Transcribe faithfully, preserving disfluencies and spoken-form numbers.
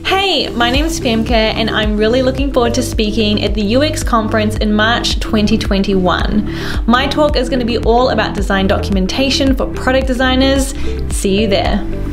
Hey, my name is Femke and I'm really looking forward to speaking at the U X conference in March twenty twenty-one. My talk is going to be all about design documentation for product designers. See you there.